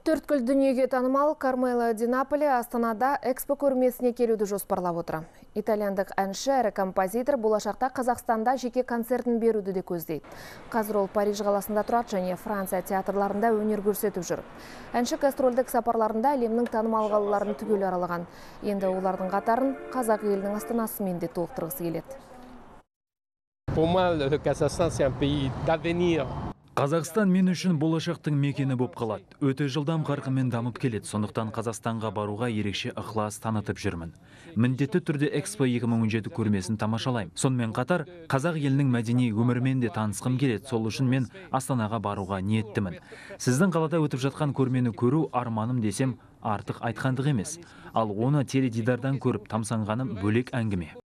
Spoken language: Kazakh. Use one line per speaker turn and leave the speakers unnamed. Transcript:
Төрткүл дүниеге танымал Кармела Ди Наполи Астанада экспо көрмесіне келуді жоспарлап отыр. Итальяндық әнші әрі композитор болашақта Қазақстанда жеке концертін беруді де көздейді. Қазір ол Париж қаласында тұрады және Франция театрларында өнер көрсетіп жүр. Әнші гастрольдік сапарларында әлемнің танымал қалаларын түгел аралаған. Енді олардың қатарын қазақ елінің астанасымен де толықтырғысы келеді.
Pour moi, le Kazakhstan, c'est un pays d'avenir.
Қазақстан мен үшін болашақтың мекені болып қалады. Өте жылдам қарқынмен дамып келеді. Сондықтан Қазақстанға баруға ерекше ықылас танытып жүрмін. Міндетті түрде Экспо 2017 көрмесін тамашалаймын. Сонымен қатар, қазақ елінің мәдени өмірімен де танысқым келеді. Сол үшін мен Астанаға баруға ниеттімін. Сіздің қалада өтіп жатқан көрмені көру арманым десем артық айтқандық емес. Ал оны теледидардан көріп тамсанғаным бөлек әңгіме.